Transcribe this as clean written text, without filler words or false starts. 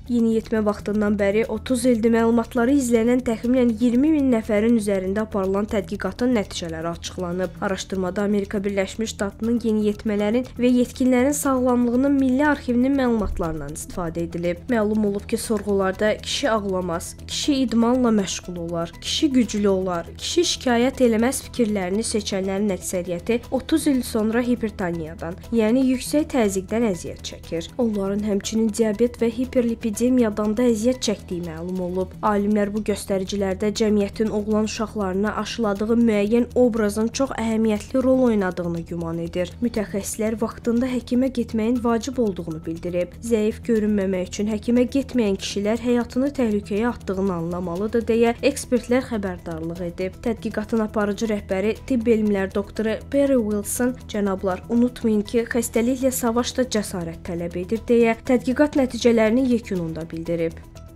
Yeniyetmə vaxtından bəri 30 ildir məlumatları izlənən təxminən 20 min nəfərin üzərində aparılan tədqiqatın nəticələri açıqlanıb. Araşdırmada Amerika Birləşmiş Ştatlarının yeniyetmələrin və yetkinlərin sağlamlığının milli arxivinin məlumatlarından istifadə edilib. Məlum olub ki, sorğularda kişi ağlamaz, kişi idmanla məşğul olar, kişi güclü olar, kişi şikayət eləməz fikirlərini seçənlərin əksəriyyəti 30 il sonra hipertoniyadan, yəni yüksək təzyiqdən əziyyət çəkir. Onların həmçinin diabet və hiperlipidemiyadan da əziyyət çəkdiyi məlum olub. Alimlər bu göstəricilərdə cəmiyyətin oğlan uşaqlarına aşıladığı müəyyən obrazın çox əhəmiyyətli rol oynadığını güman edir. Mütəxəssislər vaxtında həkimə getməyin vacib olduğunu bildirib. Zəif görünməmək üçün həkimə getməyən kişilər həyatını təhlükəyə atdığını anlamalıdır deyə ekspertlər xəbərdarlıq edib. Tədqiqatın aparıcı rəhbəri tibb elmlər doktoru Perry Wilson, "Cənablar, unutmayın ki, xəstəliklə savaş da cəsarət tələb edir" deyə tədqiqat nəticələrini yekununda bildirib.